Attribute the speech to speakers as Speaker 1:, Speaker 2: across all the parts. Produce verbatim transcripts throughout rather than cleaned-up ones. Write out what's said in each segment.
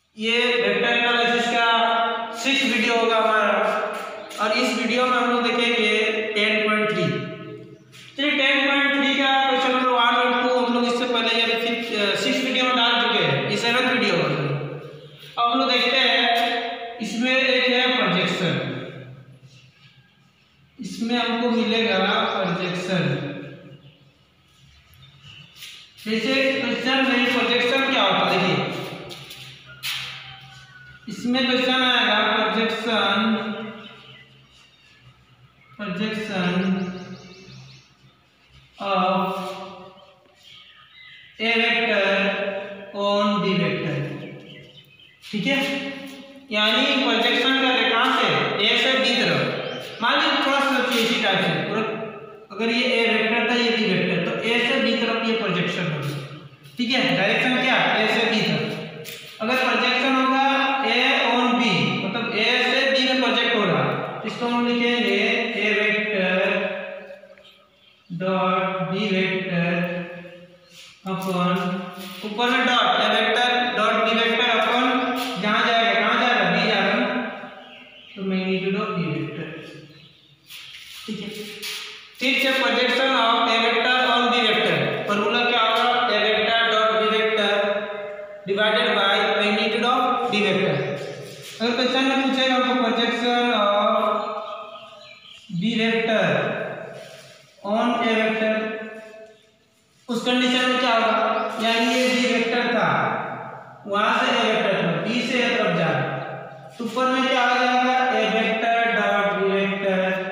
Speaker 1: ये vector analysis का six video होगा हमारा, और इस वीडियो में हम लोग देखेंगे टेन पॉइंट थ्री। चलिए टेन पॉइंट थ्री का क्वेश्चन नंबर वन और टू हम लोग इससे पहले ये सिक्स वीडियो में डाल चुके हैं, ये सेवन्थ वीडियो होगा। अब हम लोग देखते हैं, इसमें एक है प्रोजेक्शन, इसमें हमको मिलेगा प्रोजेक्शन। जैसे क्वेश्चन में प्रोजेक्शन क्या होता है, देखिए इसमें क्वेश्चन आएगा projection projection of A vector on B vector, ठीक है। यानी प्रोजेक्शन का कहाँ से, ए से बी तरफ। मान लीजिए थोड़ा सा इसी टाइप से पूरा, अगर ये ए वेक्टर था ये बी वेक्टर, तो ए से बी तरफ ये प्रोजेक्शन होगा, ठीक है। डायरेक्शन क्या, ए से बी तरफ। अगर प्रोजेक्शन होगा ए ऑन बी, मतलब ए से बी में प्रोजेक्ट हो रहा, इसको हम लिखेंगे A vector dot B vector upon, ऊपर में dot, A vector dot B vector upon जहां जाएगा, कहां जा रहा है, बी जा रहा है, तो मैग्नीट्यूड ऑफ बी वेक्टर, ठीक है। फिर से projection of A vector on B vector, formula क्या होगा, A vector dot B vector divided by magnitude of B vector. अगर क्वेश्चन में पूछेगा तो projection of B vector on A vector, उस कंडीशन में क्या होगा, यानी ये बी वेक्टर था, वहां से ए वेक्टर था, बी से ए तरफ जा रहा, तो ऊपर में क्या आ जाएगा, A vector dot B vector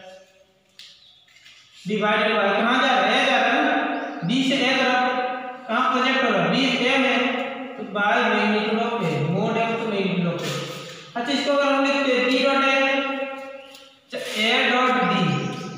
Speaker 1: divided by, कहां जा रहा है, ए जा रहा है ना, बी से ए तरफ, कहां प्रोजेक्ट हो रहा है, बी ए में, तो by magnitude of A, mod है तो मैग्नीट्यूड ऑफ ए। अच्छा इसको अगर हम लिखते हैं B dot A, A dot B,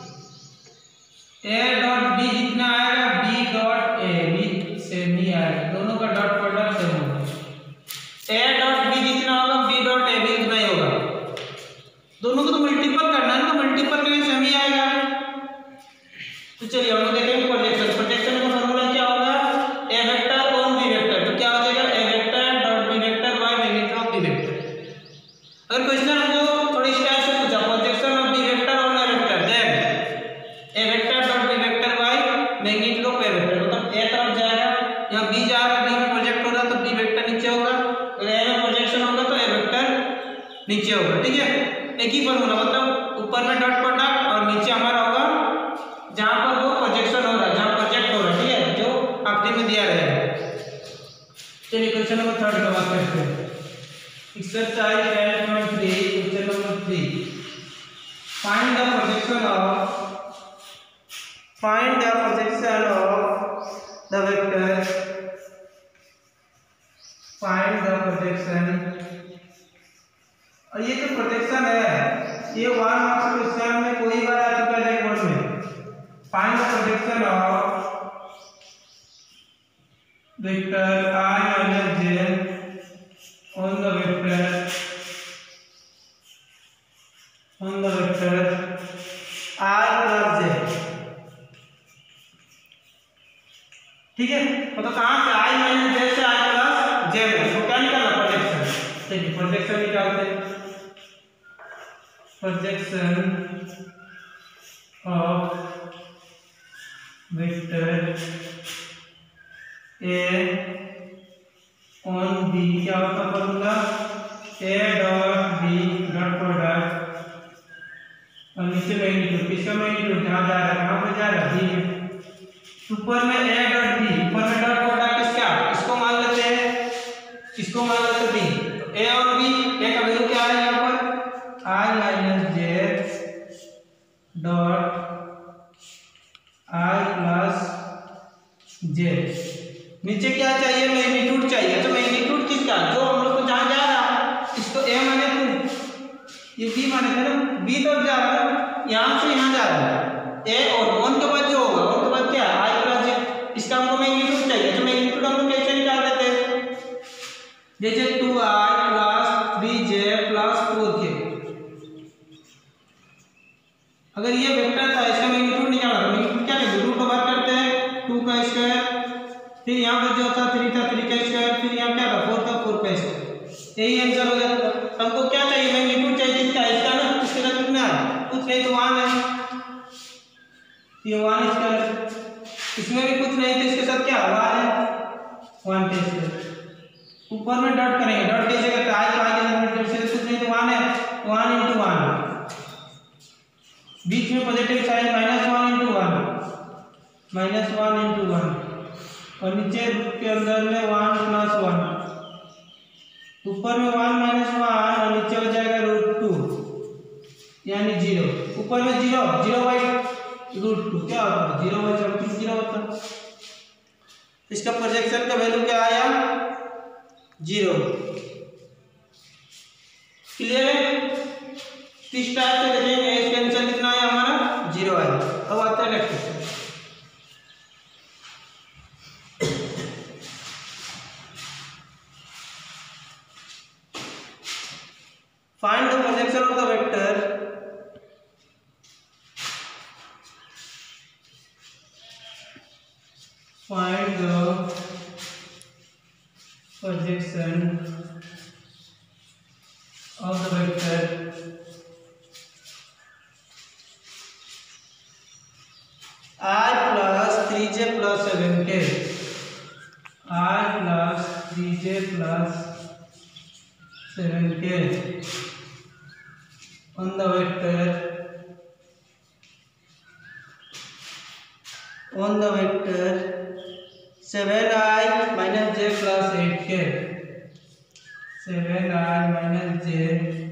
Speaker 1: A dot B जितना आएगा बी डॉट ए, बी से बी आएगा, दोनों का डॉट प्रोडक्ट सेम होगा। ए डॉट बी जितना होगा बी डॉट ए भी उतना ही होगा, दोनों को तो मल्टीपल करना है ना, तो मल्टीपल करने से सेम ही आएगा। तो चलिए हम लोग देखेंगे प्रोजेक्शन। प्रोजेक्शन का फॉर्मूला क्या होगा, A vector on B vector, तो क्या हो जाएगा, A vector dot B vector by magnitude of B vector. अगर क्वेश्चन हमको थोड़ी स्टाइल से पूछा, projection of B vector on A vector, then A vector dot B vector by magnitude of A vector, मतलब ए तरफ जाएगा, यहाँ B जा रहा है, बी में प्रोजेक्ट हो रहा तो बी वेक्टर नीचे होगा, अगर ए में प्रोजेक्शन होगा तो ए वेक्टर नीचे होगा, ठीक है। एक ही फॉर्मूला, मतलब ऊपर में डॉट प्रोडक्ट और नीचे हमारा होगा जहां पर वो प्रोजेक्शन हो रहा है, जहां प्रोजेक्ट हो रहा है, ठीक है, जो आकृति में दिया रहेगा। चलिए क्वेश्चन नंबर थर्ड का बात करते हैं। Exercise ten point three, question number three, find the projection of find the projection of the vector find the projection. और ये जो प्रोजेक्शन है ये वन मार्क्स क्वेश्चन में कोई बार आ चुका है बोर्ड में। Find the projection of vector I minus j on the vector on the vector I plus j, ठीक है। मतलब कहां से, I minus j से I plus j में, तो क्या निकालना, प्रोजेक्शन। चलिए प्रोजेक्शन निकालते हैं। Projection of vector A on B, क्या होता है formula, A dot B dot product और नीचे मैग्नीट्यूड, किसका मैग्नीट्यूड, जहां जा रहा है, कहां पे जा रहा है, बी में, ऊपर में ए डॉट बी, ऊपर में डॉट प्रोडक्ट किसका, इसको मान लेते हैं, इसको मान लेते हैं बी, तो ए और बी, ए का वैल्यू क्या है यहाँ पर, I minus J dot I plus J. नीचे क्या चाहिए, मैग्नीट्यूड चाहिए, तो मैग्नीट्यूड किसका, जो हम लोग को जहां जा रहा, इसको ए माने टू, ये बी माने थे ना, बी तरफ जा रहा है, यहां से यहां जा रहा है, ए और वन के बाद जो होगा, वन के बाद क्या, I प्लस जे, इसका हमको मैग्नीट्यूड चाहिए, तो मैग्नीट्यूड हम लोग कैसे निकाल देते हैं, जैसे two I plus three J plus four K. अगर ये वेक्टर था, इसका मैग्नीट्यूड निकाला, तो मैग्नीट्यूड क्या करेंगे, रूट ओवर करते हैं टू का स्क्वायर, फिर यहाँ पर जो था थ्री था थ्री का स्क्वायर, फिर यहाँ क्या था फोर का फोर का स्क्वायर, यही आंसर हो जाता है। हमको क्या चाहिए, मैग्नीट्यूड चाहिए इसका, इसका ना इसके साथ कितना है, कुछ नहीं तो वन है, ये वन स्क्वायर, इसमें भी कुछ नहीं तो इसके साथ क्या वन है, वन के स्क्वायर। ऊपर में डॉट करेंगे, डॉट कैसे करते हैं, आज आगे लिमिट से कुछ नहीं तो वन है, वन इंटू वन, बीच में positive sign minus one into one, minus one into one, और नीचे रूट के अंदर में वन प्लस वन, ऊपर में वन माइनस वन और नीचे हो जाएगा रूट टू यानी जीरो, ऊपर में zero, zero by root two क्या होता है, जीरो बाई समथिंग जीरो होता है। इसका प्रोजेक्शन का वैल्यू क्या आया, जीरो। क्लियर है, किस टाइप से देखेंगे, इसका आंसर कितना आया हमारा, जीरो आया। अब आता है next question, find the projection of the vector find the projection of the vector I plus three j plus seven k, I plus three j plus seven k on the vector on the vector seven i minus j plus eight k, seven i minus j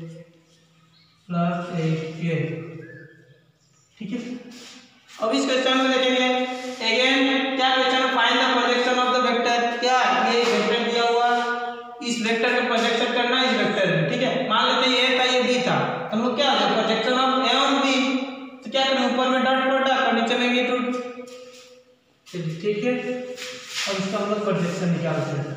Speaker 1: plus eight k। ठीक है, अब इस question में देखेंगे again क्या question, find the projection of the vector, क्या ये vector दिया हुआ, इस वेक्टर का प्रोजेक्शन करना है इस वेक्टर में। ठीक है, मान लेते हैं ये था, ये बी था, हम लोग क्या है projection of A on B, तो क्या करें, ऊपर में डॉट प्रोडक्ट और नीचे मैग्नीट्यूड। ठीक है, अब इसका हम लोग प्रोजेक्शन निकालते हैं।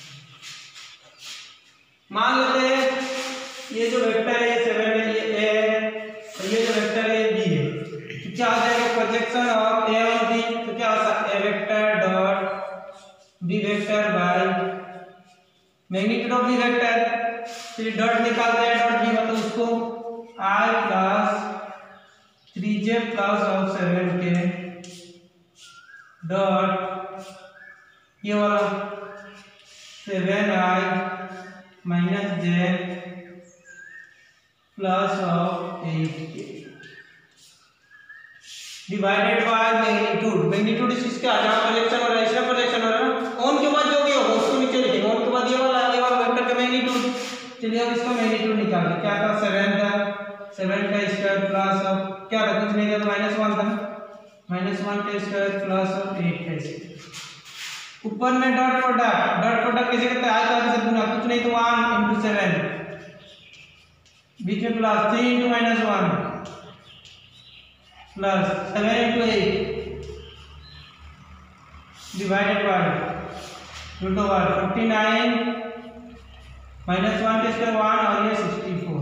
Speaker 1: मान लेते हैं ये जो वेक्टर है ये सेवन है, ये ए है, और ये जो वेक्टर है ये बी है, तो क्या आ जाएगा projection of A on B, तो क्या हो सकता है A vector dot B vector by magnitude of B vector, फिर डॉट निकालते हैं, डॉट बी मतलब उसको I plus three J plus of seven K dot ये वाला seven I minus J plus of eight K divided by magnitude, magnitude इसका जहाँ projection हो रहा है इसका प्रोजेक्शन हो रहा है ना, ऑन के बाद जो भी होगा उसको नीचे लिखेंगे, ऑन के बाद ये वाला ये वाला वेक्टर का मैग्नीट्यूड। चलिए अब इसका मैग्नीट्यूड निकाल लें, क्या था सेवन था, सेवन का स्क्वायर प्लस ऑफ क्या था, कुछ नहीं था माइनस वन था, माइनस वन का स्क्वायर प्लस ऑफ एट का स्क्वायर, ऊपर में डॉट प्रोडक्ट, डॉट प्रोडक्ट कैसे करते हैं, आई का कैसे गुना, कुछ नहीं तो वन इंटू सेवन, बीच में plus three into minus one plus seven into eight divided by root over forty nine minus one के स्क्वायर वन और ये सिक्सटी फोर,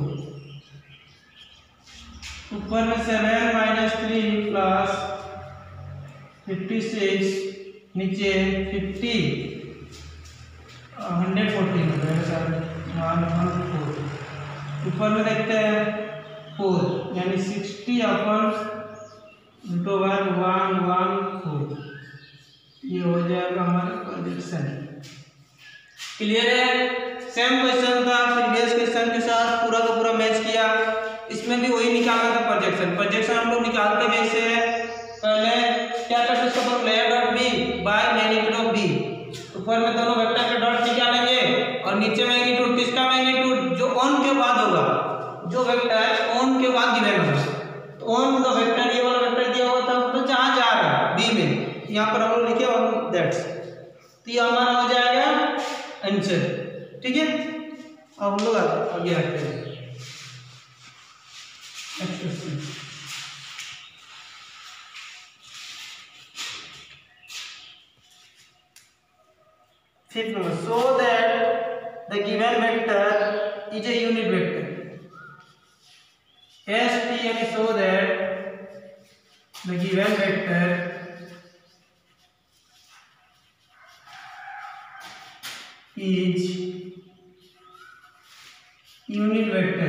Speaker 1: ऊपर में seven minus three plus fifty six, नीचे fifty hundred fourteen one one four, ऊपर में देखते हैं फोर यानी सिक्सटी अपन root over one one four, ये हो जाएगा हमारा प्रोजेक्शन। क्लियर है, सेम क्वेश्चन था प्रीवियस क्वेश्चन के साथ, पूरा का पूरा मैच किया, इसमें भी वही निकालना था प्रोजेक्शन। प्रोजेक्शन हम लोग निकालते कैसे है, पहले क्या करते इसका formula A dot B by magnitude of B, ऊपर में दोनों वेक्टर के डॉट निकालेंगे और नीचे मैग्नीट्यूड, किसका मैग्नीट्यूड, जो ऑन के बाद होगा, जो वेक्टर ऑन के बाद गिवन होगा, तो ऑन का वेक्टर ये वाला वेक्टर दिया हुआ था तो जहाँ जा रहा है बी में, यहाँ पर हम लोग लिखे और दैट्स, तो ये हमारा हो जाएगा आंसर। ठीक है, अब हम लोग आगे आते हैं next question. Fifth number, so that the given vector is a unit vector. S T and so that the given vector is unit vector.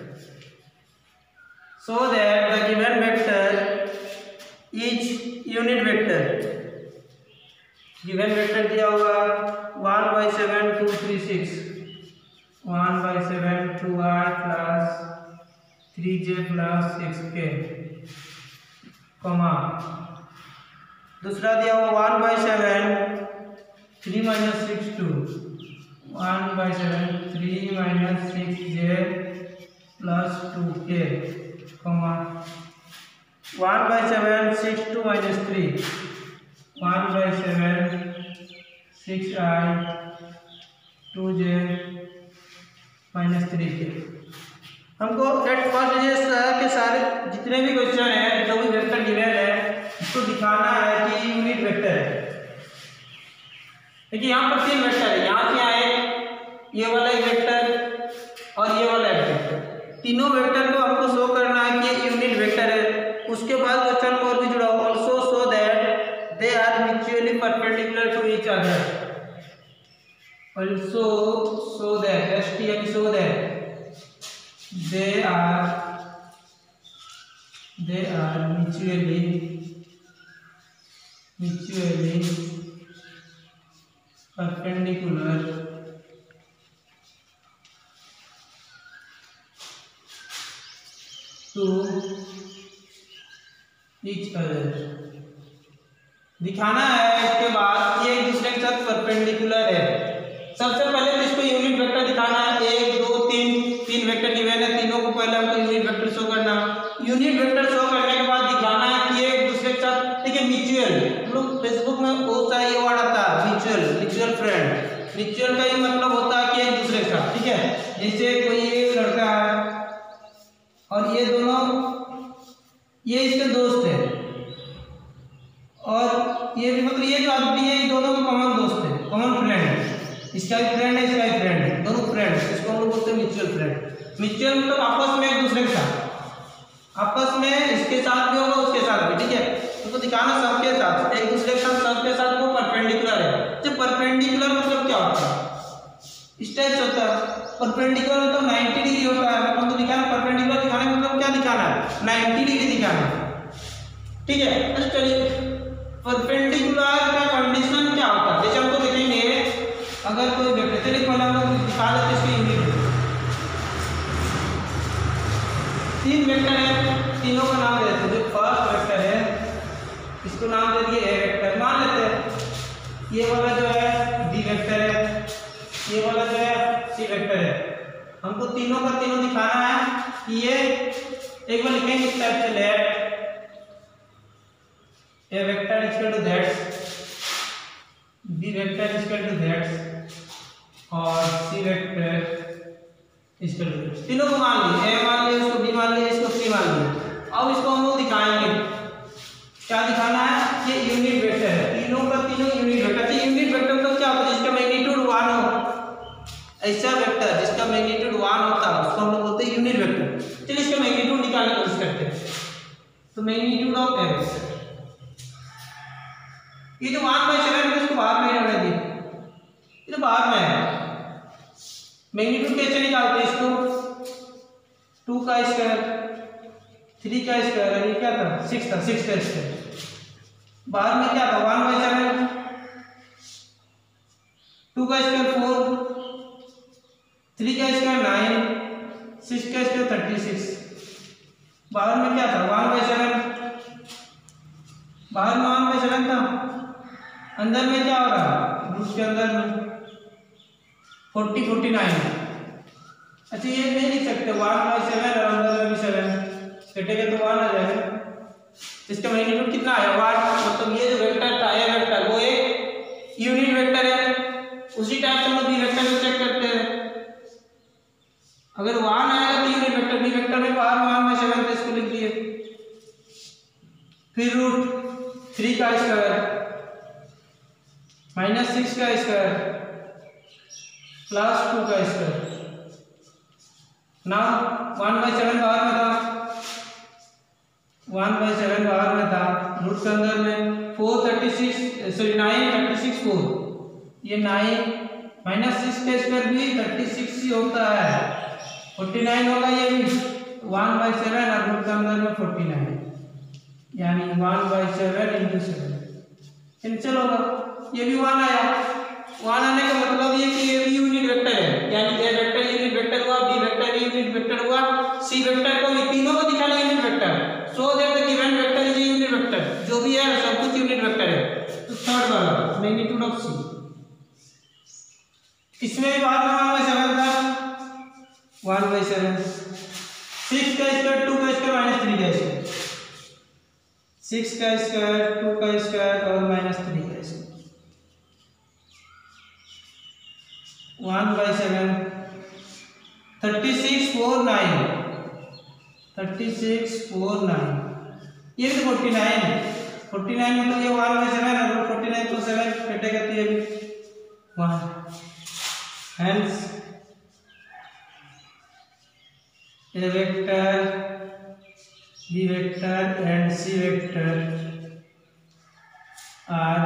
Speaker 1: So that the given vector is unit vector. given vector दिया होगा one by seven two three six, one by seven two I plus three J plus six K, comma दूसरा दिया हुआ one by seven three minus six two, one by seven three minus six J plus two K, comma one by seven six two minus three, one by seven six I two J minus three K. हमको at first ये के सारे जितने भी question है, जो भी vector given है, इसको दिखाना है कि यूनिट वेक्टर है। देखिए यहाँ पर तीन वेक्टर है, यहाँ क्या है, ये वाला एक वेक्टर और ये वाला एक वेक्टर, तीनों वेक्टर को हमको शो करना है कि यूनिट वेक्टर है। उसके बाद क्वेश्चन को और भी जुड़ा हुआ, also show that they are mutually perpendicular to each other. Also show that st and show that they are they are mutually mutually perpendicular to each other. दिखाना है इसके बाद ये एक दूसरे के साथ परपेंडिकुलर है। सबसे पहले तो इसको यूनिट वेक्टर दिखाना है, एक दो तीन तीन वेक्टर गिवन है, तीनों को पहले हमको यूनिट वेक्टर शो करना। यूनिट वेक्टर शो करने के बाद दिखाना है कि ये एक दूसरे के साथ, देखिए म्यूचुअल, हम लोग फेसबुक में बहुत सारा ये वर्ड आता है म्यूचुअल, म्यूचुअल फ्रेंड। म्यूचुअल का ये मतलब होता है कि एक दूसरे के साथ, ठीक है। जैसे कोई ये लड़का है और ये दोनों ये इसके दोस्त है, और ये भी मतलब ये जो आदमी है, ये दोनों के कॉमन दोस्त है, कॉमन फ्रेंड है। इसका भी फ्रेंड है, इसका भी फ्रेंड है, दोनों फ्रेंड है। इसको हम लोग बोलते हैं म्यूचुअल फ्रेंड। म्यूचुअल मतलब आपस में एक दूसरे के साथ, आपस में इसके साथ भी होगा, उसके साथ भी, ठीक है। उनको दिखाना सबके साथ, एक दूसरे के साथ, सबके साथ वो परपेंडिकुलर है। जब परपेंडिकुलर मतलब क्या होता है, इस टाइप से होता है। परपेंडिकुलर मतलब नाइन्टी डिग्री होता है। हमको दिखाना परपेंडिकुलर दिखाने का मतलब क्या दिखाना है, नाइन्टी डिग्री दिखाना है, ठीक है। अच्छा चलिए, परपेंडिकुलर का कंडीशन क्या होता है, जैसे हमको देखेंगे अगर कोई वेक्टर, चलिए पहले हम लोग दिखा देते इसके यूनिट। तीन वेक्टर है, तीनों का नाम दे देते हैं। जो फर्स्ट वेक्टर है इसको नाम दे दिए ए वेक्टर, मान लेते हैं। ये वाला जो है बी वेक्टर है, ये वाला जो है सी वेक्टर है। हमको तीनों का तीनों दिखाना है कि ये एक बार लिखेंगे इस टाइप से, let A vector is equal to that, B vector is equal to that, और C vector is equal to that। तीनों को मान लिए, A मान लिए, इसको B मान लिए, इसको C मान लिए। अब इसको हम लोग दिखाएंगे, क्या दिखाना है, ये यूनिट वेक्टर है। तीनों का तीनों यूनिट वेक्टर। यूनिट वेक्टर तो क्या होता है, जिसका मैग्नीट्यूड वन हो, ऐसा वेक्टर जिसका मैग्नीट्यूड वन होता है उसको हम लोग बोलते हैं यूनिट वेक्टर। चलिए इसका मैग्नीट्यूड निकालने की कोशिश करते हैं। तो मैग्नीट्यूड ऑफ ए वेक्टर, ये जो वन बाई सेवन है इसको बाहर में रहने दी, ये तो बाहर में है। मैग्नीट्यूड कैसे निकालते हैं इसको, टू का स्क्वायर, थ्री का स्क्वायर, ये क्या था, सिक्स था, सिक्स का स्क्वायर। बाहर में क्या था, वन बाई सेवन, टू का स्क्वायर फोर, थ्री का स्क्वायर नाइन, सिक्स का स्क्वायर थर्टी सिक्स। बाहर में क्या था, वन बाई सेवन, बाहर में वन बाई सेवन था, अंदर में क्या हो रहा, रूट के अंदर में फोर्टी फोर्टी नाइन। अच्छा ये नहीं लिख सकते वन बाई सेवन और अंदर में भी सेवन, कटेगा तो वन आ जाएगा। इसका मैग्नीट्यूड कितना है, वन। मतलब ये जो वेक्टर था ए वेक्टर, वो एक यूनिट वेक्टर है। उसी टाइप से हम लोग बी वेक्टर को चेक करते हैं। अगर वन आएगा तो यूनिट वेक्टर, बी वेक्टर में बाहर में वन बाई सेवन तो इसको लिख दिए। फिर रूट थ्री का स्क्वायर माइनस सिक्स का स्क्वायर प्लस टू का स्क्वायर। ना वन बाई सेवन बाहर में था, वन बाई सेवन बाहर में था, रूट के अंदर में four thirty six sorry nine thirty six four, ये नाइन माइनस सिक्स का स्क्वायर भी थर्टी सिक्स ही होता है। फोर्टी नाइन होगा ये भी वन बाई सेवन और रूट के अंदर में फोर्टी नाइन यानी one by seven into seven cancel होगा। ये भी वन आया। वन आने का मतलब ये कि ये भी यूनिट वेक्टर है यानी ए वेक्टर यूनिट वेक्टर हुआ, बी वेक्टर यूनिट वेक्टर हुआ, सी वेक्टर को भी तीनों को दिखाना unit vector. So that the given vector is unit vector. जो भी है सब कुछ यूनिट वेक्टर है। तो थर्ड वाला मैग्नीट्यूड ऑफ सी, इसमें भी बाद में वन बाई सेवन था, वन बाई सेवन सिक्स का स्क्वायर टू का स्क्वायर माइनस थ्री का स्क्वायर, सिक्स का स्क्वायर टू का स्क्वायर और माइनस थ्री का square, one by seven thirty six four nine thirty six four nine ये तो फोर्टी नाइन फोर्टी नाइन मतलब ये वन बाई सेवन और फोर्टी नाइन तो सेवन कटेगा तो ये भी one. Hence, a vector, b vector and c vector are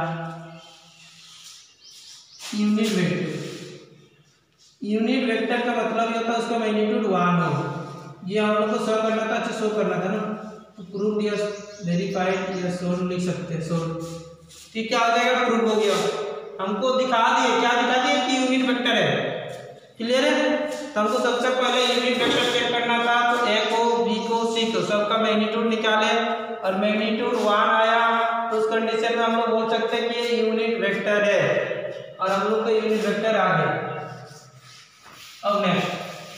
Speaker 1: unit vector. Unit vector का मतलब ये होता है उसका मैग्नीट्यूड वन हो। ये हम लोग को शो करना था, अच्छा शो करना था ना, तो प्रूफ या वेरीफाइड या शो लिख सकते हैं। शो ठीक क्या हो जाएगा, प्रूफ हो गया। हमको दिखा दिए, क्या दिखा दिए कि यूनिट वेक्टर है। क्लियर है। तो हमको सबसे पहले यूनिट वेक्टर चेक करना था, तो ए को, बी को, सी को सबका मैग्नीट्यूड निकाले और मैग्नीट्यूड वन आया तो उस कंडीशन में हम लोग बोल सकते हैं कि ये यूनिट वेक्टर है और हम लोग का यूनिट वेक्टर आ गया। अब नेक्स्ट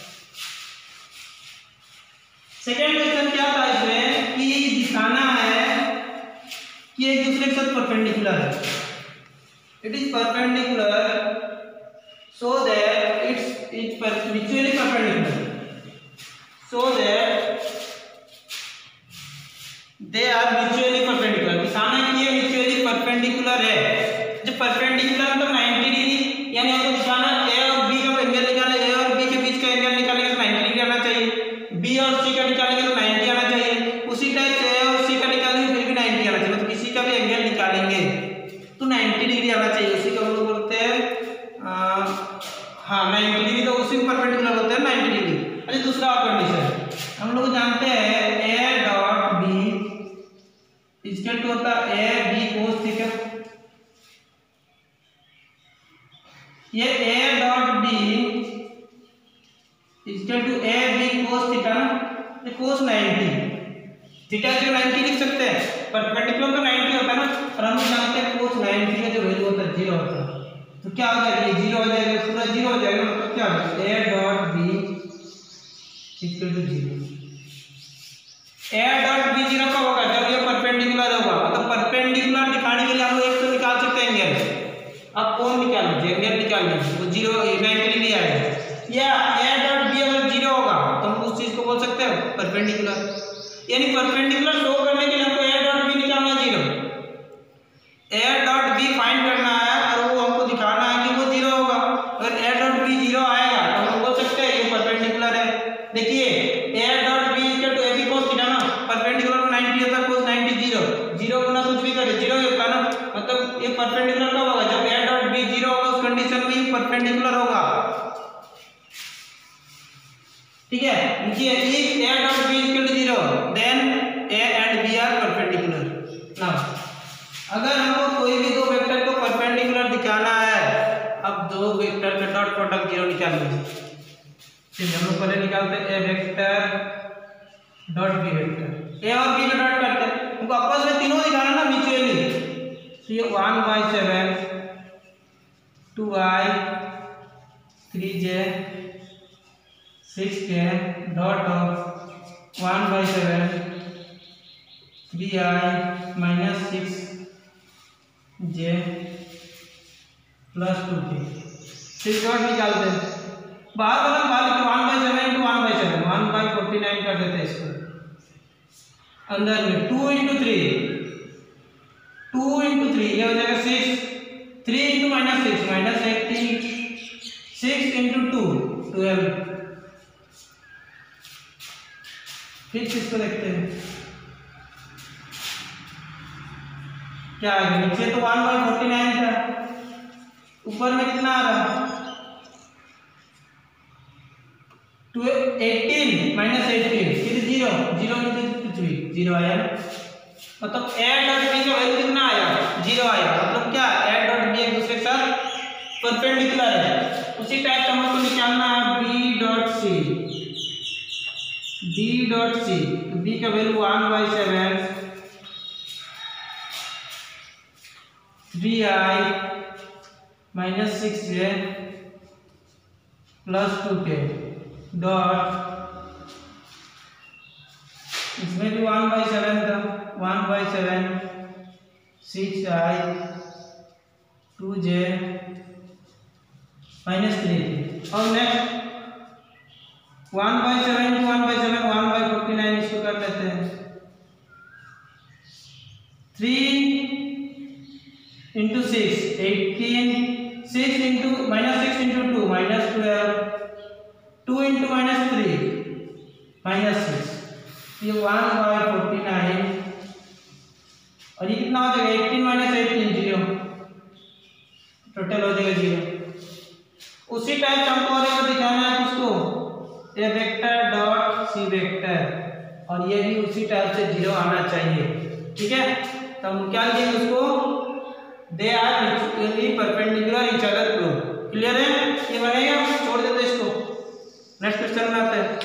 Speaker 1: सेकेंड क्वेश्चन क्या था इसमें कि दिखाना है कि एक दूसरे के साथ परपेंडिकुलर है। It is perpendicular so that it's it's mutually perpendicular, so that they are mutually perpendicular। दिखाना है कि ये mutually perpendicular है। जब perpendicular मतलब नाइंटी डिग्री, यानी हमको दिखाना ए और बी का एंगल निकाले, ए और बी के बीच का एंगल निकालेंगे तो नाइंटी डिग्री आना चाहिए, बी और सी का निकालेंगे तो नाइंटी आना चाहिए, उसी टाइप से ए और सी का निकालेंगे फिर भी नाइंटी आना चाहिए। मतलब किसी का भी एंगल निकालेंगे तो नाइंटी डिग्री आना चाहिए। उसी को हम लोग बोलते हैं हाँ नाइंटी डिग्री, तो उसी में परपेंडिकुलर होते हैं नाइंटी डिग्री। अच्छा दूसरा और कंडीशन हम लोग जानते हैं A dot B equal to होता है ए बी कोस थीटा। ये A dot B equal to A B cos theta ना, ये कोस नाइंटी, थीटा जो नाइंटी लिख सकते हैं, परपेंडिकुलर तो नाइंटी होता है ना, और हम लोग जानते हैं कोस नाइंटी का जो वैल्यू होता है जीरो होता है। तो क्या हो जाएगा, ये जीरो हो जाएगा, पूरा जीरो हो जाएगा। मतलब क्या होगा A dot B equal to zero. A dot B zero कब होगा, जब ये परपेंडिकुलर होगा। मतलब परपेंडिकुलर दिखाने के लिए हम लोग एक तो निकाल सकते हैं एंगल। अब कौन निकाल लीजिए, एंगल निकाल लीजिए, वो जीरो नाइंटी डिग्री आएगा। या ए डॉट बी अगर जीरो होगा तो हम उस चीज को बोल सकते हैं परपेंडिकुलर। यानी परपेंडिकुलर शो करने के लिए हमको ए डॉट बी निकालना है zero, A dot B find करना है और वो हमको दिखाना है कि वो जीरो होगा। अगर ए डॉट बी जीरो आएगा तो हम बोल सकते हैं ये परपेंडिकुलर है। देखिए A dot B equal to A B cos theta ना, परपेंडिकुलर नाइंटी होता है, कोस नाइंटी जीरो, जीरो गुना कुछ भी करे जीरो ही होता है ना। मतलब ये परपेंडिकुलर कब होगा, जब ए डॉट बी जीरो होगा, उस कंडीशन में ये परपेंडिकुलर होगा। ठीक है, देखिए if A dot B equal to zero then A and B are perpendicular. Now अगर हमको कोई भी दो वेक्टर को परपेंडिकुलर दिखाना है, अब दो वेक्टर का डॉट प्रोडक्ट जीरो निकाल लीजिए। फिर हम लोग पहले निकालते हैं A vector dot B vector, A और बी का डॉट करते हैं, हमको आपस में तीनों दिखाना ना म्यूचुअली। तो ये one by seven two I three J six K dot of one by seven three I minus six J plus two K. फिर डॉट निकालते हैं, बाहर वाला बाहर लिखो one by seven into one by seven, one by forty nine कर देते हैं इसको। अंदर में two into three, two into three ये हो जाएगा six, three into minus six minus eighteen, six into to twelve. फिर इसको देखते हैं क्या आ गया। नीचे तो वन बाई फोर्टी नाइन था, ऊपर में कितना आ रहा है टू एटीन माइनस एटीन फिर जीरो जीरो में कुछ भी जीरो आया ना, मतलब ए डॉट बी का वैल्यू कितना आया, जीरो आया। मतलब क्या, ए डॉट बी एक दूसरे के साथ परपेंडिकुलर है। उसी टाइप का हमको निकालना है B dot C, B dot C, तो बी का value one by seven three I minus six J plus two K dot, इसमें भी वन बाई सेवन था, one by seven six I two J minus three. और next one by seven two one by seven one by forty nine, इसको कर लेते हैं three into six eighteen, six into minus six into two minus twelve, to into minus three minus six, ये one by forty nine. और ये कितना हो जाएगा, eighteen minus eighteen zero, total हो जाएगा जीरो। उसी टाइप से हमको और एक दिखाना है किसको, A vector dot C vector, और ये भी उसी टाइप से जीरो आना चाहिए। ठीक है, तो हम क्या लिखेंगे उसको, they are mutually perpendicular each other proof. Clear है, ये बनेगा, छोड़ देते इसको, नेक्स्ट क्वेश्चन में आते हैं।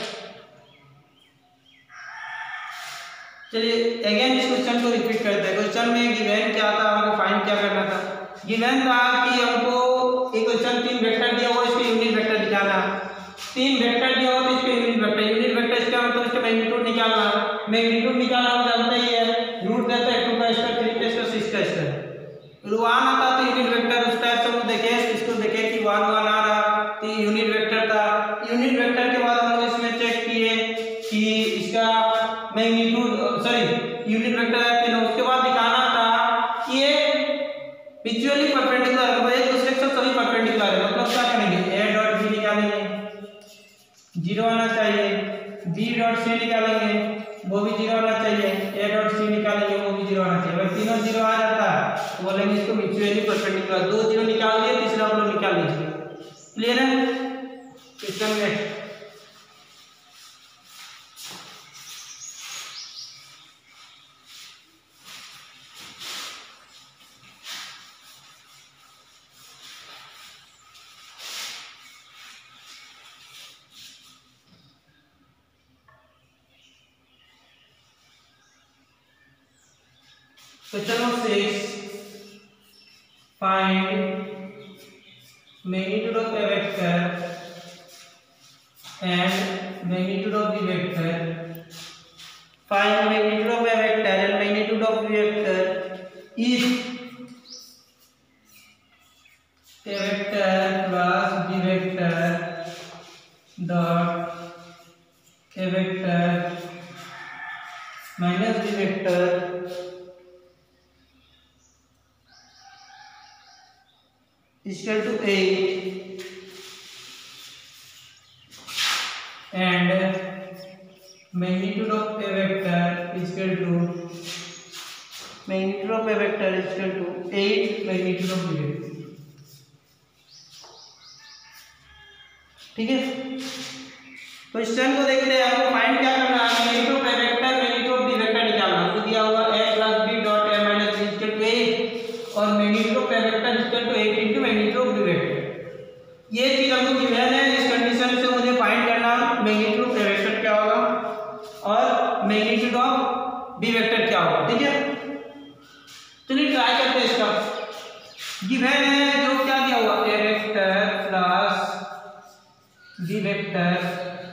Speaker 1: चलिए अगेन इस क्वेश्चन को रिपीट करते हैं। क्वेश्चन में गिवन क्या था, हमको फाइंड क्या करना था। गिवन था कि हमको एक क्वेश्चन तीन वेक्टर दिया हुआ, इसके यूनिट वेक्टर निकालना। तीन वेक्टर दिया हुआ तो इसके यूनिट वेक्टर, यूनिट वेक्टर इसका मतलब इसका मैग्नीट्यूड निकालना। मैग्नीट्यूड निकालना हम जानते ही है, रूट देता है टू का स्क्वायर, थ्री का स्क्वायर, सिक्स का स्क्वायर। वन आता तो यूनिट वेक्टर उस टाइप से हम देखे, इसको देखे कि वन वन आ रहा तो यूनिट वेक्टर था। यूनिट वेक्टर के बाद हम लोग इसमें चेक किए कि इसका मैग्नीट्यूड सॉरी यूनिट वेक्टर है, फिर उसके बाद दिखाना था कि ये म्यूचुअली परपेंडिकुलर है, मतलब एक दूसरे के साथ सभी परपेंडिकुलर है। मतलब क्या करेंगे, ए डॉट बी निकालेंगे, जीरो आना चाहिए, बी डॉट सी निकालेंगे, वो भी जीरो आना चाहिए, ए डॉट सी निकालेंगे, वो भी जीरो आना चाहिए। अगर तीनों जीरो आ जाता है तो बोलेंगे इसको म्यूचुअली परपेंडिकुलर। दो जीरो निकाल दिए, तीसरा हम लोग निकाल लीजिए। क्लियर है, क्वेश्चन में Question number six. Find magnitude of a vector and magnitude of the vector. Find magnitude of a vector and magnitude of the vector if a vector plus b vector dot a vector minus b vector is equal to eight and magnitude of a vector is equal to magnitude of a vector is equal to eight magnitude of b vector। ठीक है, question को देखते हैं। आपको find क्या करना है, magnitude of A vector magnitude of B vector निकालना। आपको दिया हुआ a plus b dot a minus b equal to eight और magnitude of A vector equal to eight into magnitude of B vector. ये चीज हमको गिवन है, इस कंडीशन से मुझे फाइंड करना मैग्नीट्यूड ऑफ ए वेक्टर क्या होगा और मैग्नीट्यूड ऑफ बी वेक्टर क्या होगा। ठीक है, चलिए ट्राई करते हैं। इसका गिवन है जो क्या दिया हुआ, A vector plus B vector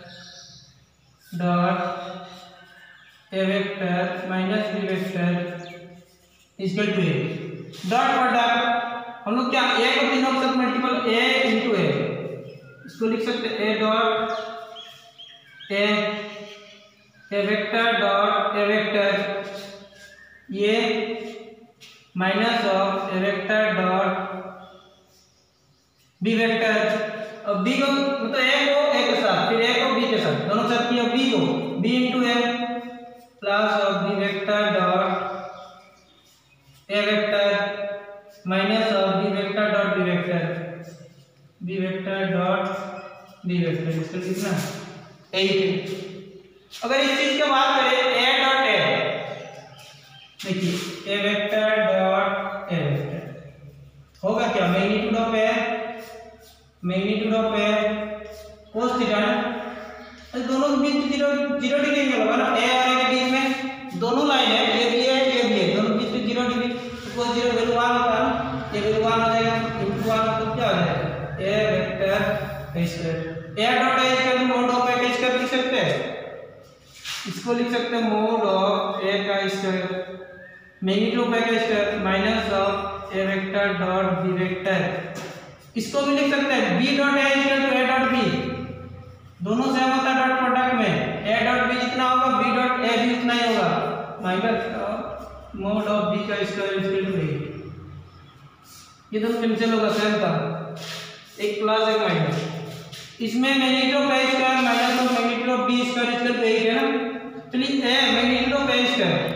Speaker 1: dot A vector minus B vector equal to A. Dot product हम लोग क्या, ए को तीनों के साथ मल्टीपल ए इंटू ए, इसको लिख सकते हैं A dot A A vector dot A vector ये minus of A vector dot B vector. अब बी को मतलब ए को ए के साथ, फिर ए को बी के साथ, दोनों के साथ किया बी को B into A plus of B vector dot A vector minus of B vector dot B vector B vector dot B vector. इसको लिखना एट। अगर इस चीज की बात करें ए डॉट ए, देखिए A vector dot A vector होगा क्या, magnitude of A magnitude of A cos theta ना, दोनों के बीच जीरो जीरो डिग्री एंगल होगा ना, ए और ए के बीच में दोनों लाइन है, ये भी है ये भी है, दोनों के बीच में जीरो डिग्री, तो cos जीरो वैल्यू वन होता है ना, ये वैल्यू वन हो जाएगा, इनटू वन तो क्या हो जाएगा A vector A square, A dot A square mod of A square लिख सकते हैं, इसको लिख सकते हैं मोड ऑफ ए का स्क्वायर मैग्नीट्यूड ऑफ ए का square minus of A vector dot B vector, इसको भी लिख सकते हैं B dot A equal to A dot B, दोनों सेम होता है डॉट प्रोडक्ट में, ए डॉट बी जितना होगा बी डॉट ए भी उतना ही होगा, माइनस मोड ऑफ बी का स्क्वायर इक्वल टू ए, ये दोनों कैंसिल होगा, सेम था, एक प्लस एक माइनस, इसमें magnitude of A square minus of magnitude of B square equal to eight है ना, चलिए A magnitude of A square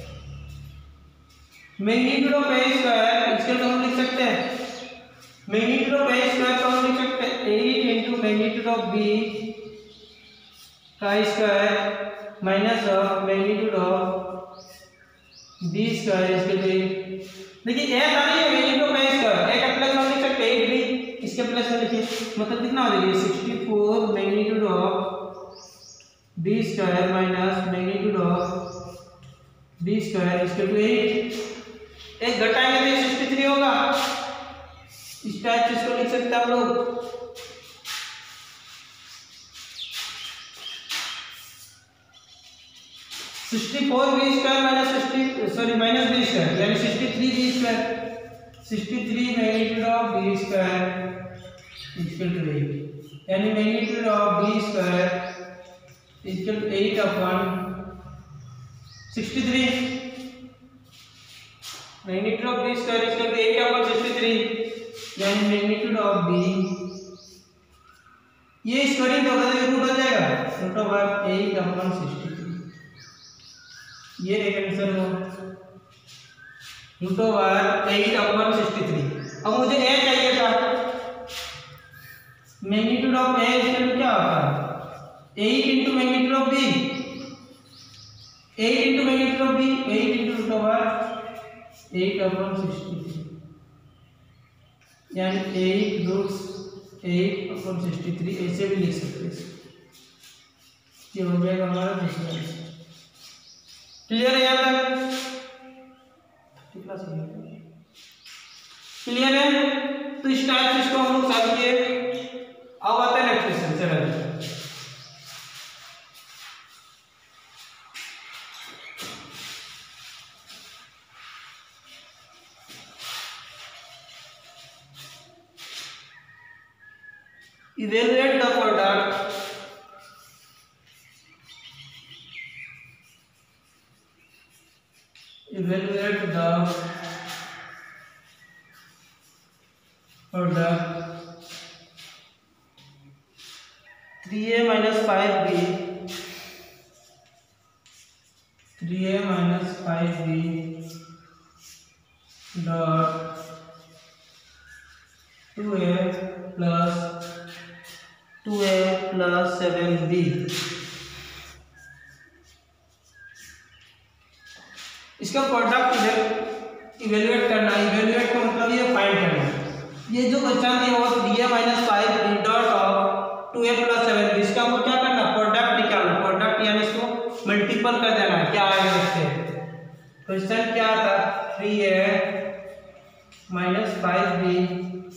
Speaker 1: magnitude of A square इसके तो हम लिख सकते हैं मैग्नीट्यूड ऑफ ए स्क्वायर तो हम लिख सकते हैं eight into magnitude of B का square minus of magnitude of B square इसके लिए, देखिए ए था नहीं magnitude of A square, A का प्लस हम लिख सकते हैं एट भी, इसके प्लस में लिखिए, मतलब कितना हो जाएगा sixty four magnitude of B square minus magnitude of B square इसके टू एट, एक घटाएंगे तो सिक्सटी थ्री होगा, इस टाइप से इसको लिख सकते हैं आप लोग, sixty four B square minus sixty sorry minus B square यानी sixty three B square, sixty three magnitude of B square equal to eight, यानी magnitude of B square equal to eight upon sixty three, magnitude of B square equal to eight upon sixty three, यानी magnitude of B, ये squaring होगा तो root हो जाएगा root of eight upon sixty three, ये एक answer हो root over eight upon sixty three. अब मुझे ए चाहिए था, magnitude of A equal to क्या होता है eight into magnitude of B, eight into magnitude of B eight into root over eight upon sixty three, यानी eight root eight upon sixty three, ऐसे भी लिख सकते हैं, ये हो जाएगा हमारा दूसरा आंसर। क्लियर है यहाँ तक, क्लियर है, तो इस टाइप से इसको हम लोग सॉल्व किए। अब आता है नेक्स्ट क्वेश्चन, चलिए evaluate the product evaluate the product three a minus five b three a minus five b dot two a plus two a plus seven b, इसका प्रोडक्ट इवेल्युएट करना, इवेल्युएट का मतलब ये फाइंड करना, ये जो question दिया हुआ D A minus five B dot of two A plus seven B, इसका हमको क्या करना प्रोडक्ट निकालना, प्रोडक्ट यानी इसको मल्टीपल कर देना, क्या आएगा इससे, क्वेश्चन क्या था three A minus five B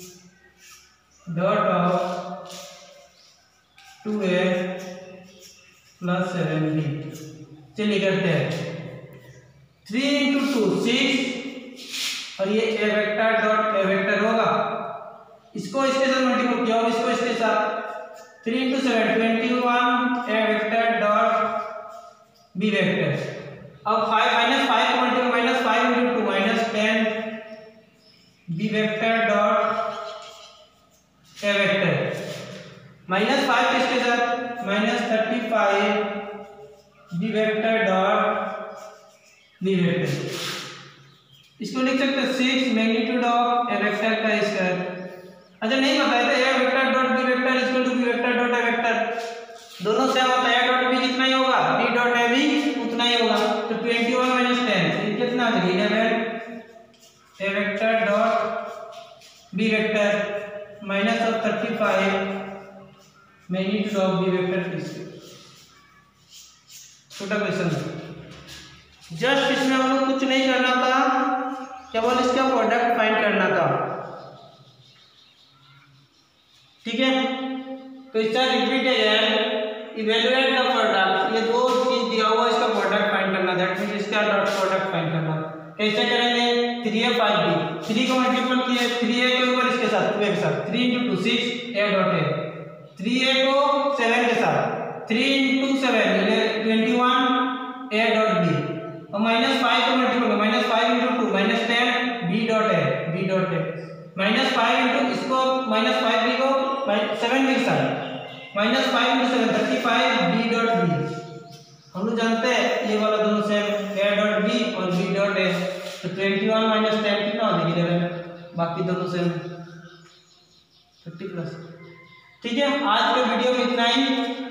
Speaker 1: dot of two A plus seven B, चलिए करते हैं थ्री इंटू टू सिक्स और ये A vector dot A vector होगा, इसको इसके साथ मल्टीपल किया और इसको इसके साथ three into seven twenty one A vector dot B vector, अब फाइव माइनस फाइव को multiple minus five into two minus ten B vector dot A vector, minus five किसके साथ minus thirty five B vector dot B vector, इसको लिख सकते हैं six magnitude of A vector का square, अच्छा नहीं बताया था A vector dot B vector equal to B vector dot A vector, दोनों सेम होता है, ए डॉट बी जितना ही होगा बी डॉट ए भी उतना ही होगा। तो ट्वेंटी वन माइनस टेन कितना आ जाएगा eleven A vector dot B vector minus of thirty five magnitude of B vector. छोटा क्वेश्चन जस्ट इसमें हम लोग कुछ नहीं करना था, केवल इसका प्रोडक्ट फाइंड करना था, ठीक है। तो इसका रिपीट है इवैल्यूएट द प्रोडक्ट, ये दो चीज दिया हुआ इसका प्रोडक्ट फाइंड करना, दैट मींस इसका डॉट प्रोडक्ट फाइंड करना। कैसे करेंगे, three A five B, three को मल्टीपल किए थ्री ए को ऊपर इसके साथ टू ए के साथ, three into two six A dot A, three A को सेवन के साथ three into seven twenty one A dot B, और माइनस फाइव को multiple minus five into two minus ten B dot A, B dot A minus five into इसको minus five B को seven B के साथ minus five into seven thirty five B dot B. हम लोग जानते हैं ये वाला दोनों सेम ए डॉट बी और बी डॉट ए, तो ट्वेंटी वन माइनस टेन कितना हो जाएगी इलेवन, बाकी दोनों सेम थर्टी प्लस। ठीक है, आज के वीडियो में इतना ही।